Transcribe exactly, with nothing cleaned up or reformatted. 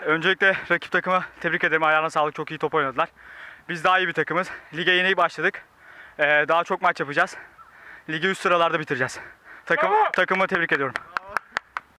Öncelikle rakip takımı tebrik ederim. Ayağına sağlık. Çok iyi top oynadılar. Biz daha iyi bir takımız. Lige yeni başladık. Ee, daha çok maç yapacağız. Ligi üst sıralarda bitireceğiz. Takım, takımı tebrik ediyorum.